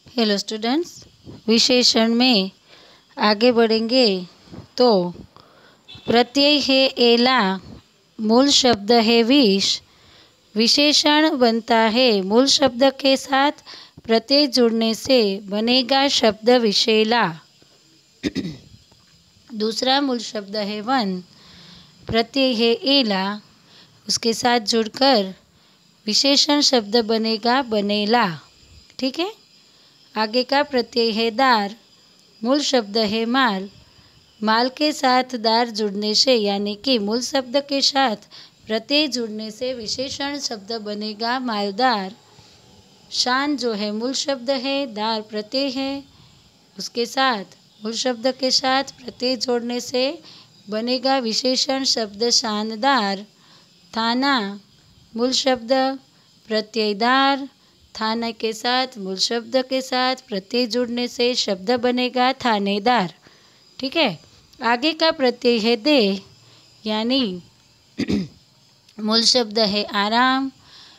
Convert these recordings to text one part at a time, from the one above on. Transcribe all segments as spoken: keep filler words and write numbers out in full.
Hello students, विशेषण में आगे बढ़ेंगे तो प्रत्यय है एला, मूल शब्द है विष। विशेषण बनता है मूल शब्द के साथ प्रत्यय जुड़ने से बनेगा शब्द विशेला। दूसरा मूल शब्द है वन, प्रत्यय है एला, उसके साथ जुड़कर विशेषण शब्द बनेगा बनेला। ठीक है। आगे का प्रत्यय है दार, मूल शब्द है माल। माल के साथ दार जुड़ने से यानी कि मूल शब्द के साथ प्रत्यय जुड़ने से विशेषण शब्द बनेगा मालदार। शान जो है मूल शब्द है, दार प्रत्यय है, उसके साथ मूल शब्द के साथ प्रत्यय जोड़ने से बनेगा विशेषण शब्द शानदार। थाना मूल शब्द प्रत्ययदार, थाने के साथ मूल शब्द के साथ प्रत्यय जुड़ने से शब्द बनेगा थानेदार। ठीक है। आगे का प्रत्यय है दे, यानी मूल शब्द है आराम।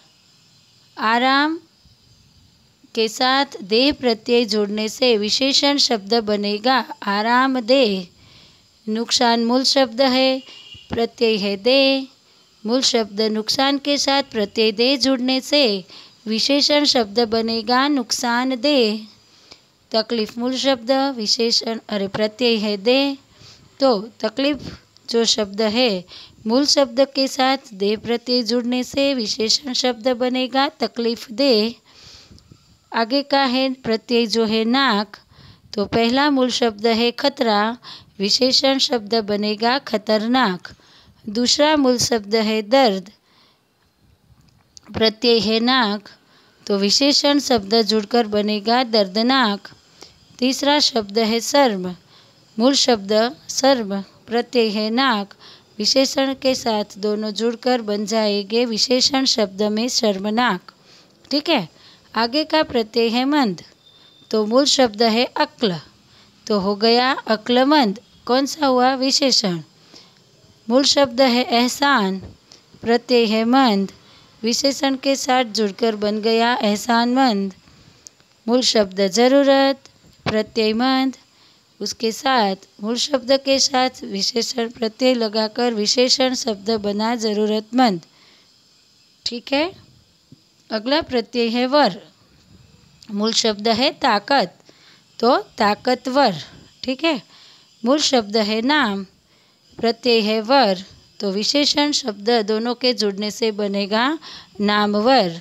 आराम के साथ देह प्रत्यय जुड़ने से विशेषण शब्द बनेगा आराम देह। नुकसान मूल शब्द है, प्रत्यय है दे, मूल शब्द नुकसान के साथ प्रत्यय दे जुड़ने से विशेषण शब्द बनेगा नुकसान दे। तकलीफ मूल शब्द, विशेषण अरे प्रत्यय है दे, तो तकलीफ जो शब्द है मूल शब्द के साथ दे प्रत्यय जुड़ने से विशेषण शब्द बनेगा तकलीफ दे। आगे का है प्रत्यय जो है नाक, तो पहला मूल शब्द है खतरा, विशेषण शब्द बनेगा खतरनाक। दूसरा मूल शब्द है दर्द, प्रत्यय है नाक, तो विशेषण शब्द जुड़कर बनेगा दर्दनाक। तीसरा शब्द है शर्म, मूल शब्द शर्म, प्रत्यय है नाक, विशेषण के साथ दोनों जुड़कर बन जाएंगे विशेषण शब्द में शर्मनाक। ठीक है। आगे का प्रत्यय है मंद, तो मूल शब्द है अक्ल, तो हो गया अक्लमंद। कौन सा हुआ? विशेषण। मूल शब्द है एहसान, प्रत्यय है मंद, विशेषण के साथ जुड़कर बन गया एहसानमंद। मूल शब्द जरूरत, प्रत्यय मंद, उसके साथ मूल शब्द के साथ विशेषण प्रत्यय लगाकर विशेषण शब्द बना जरूरतमंद। ठीक है। अगला प्रत्यय है वर, मूल शब्द है ताकत, तो ताकतवर। ठीक है। मूल शब्द है नाम, प्रत्यय है वर, तो विशेषण शब्द दोनों के जुड़ने से बनेगा नामवर।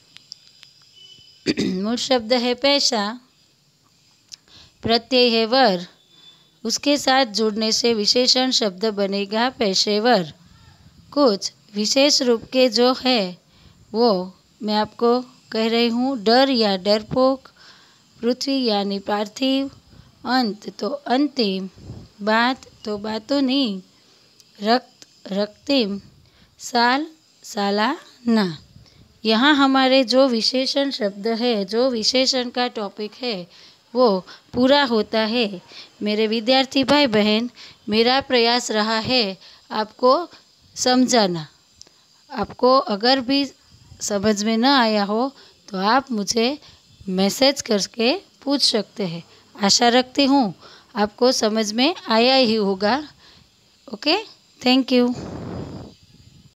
मूल शब्द है पैसा, प्रत्यय है वर, उसके साथ जुड़ने से विशेषण शब्द बनेगा पेशेवर। कुछ विशेष रूप के जो है वो मैं आपको कह रही हूँ। डर या डरपोक, पृथ्वी यानी पार्थिव, अंत तो अंतिम, बात तो बातों, रक्त रक्तिम, साल सालाना। यहाँ हमारे जो विशेषण शब्द है, जो विशेषण का टॉपिक है वो पूरा होता है। मेरे विद्यार्थी भाई बहन, मेरा प्रयास रहा है आपको समझाना। आपको अगर भी समझ में न आया हो तो आप मुझे मैसेज करके पूछ सकते हैं। आशा रखती हूँ आपको समझ में आया ही होगा। Okay, thank you.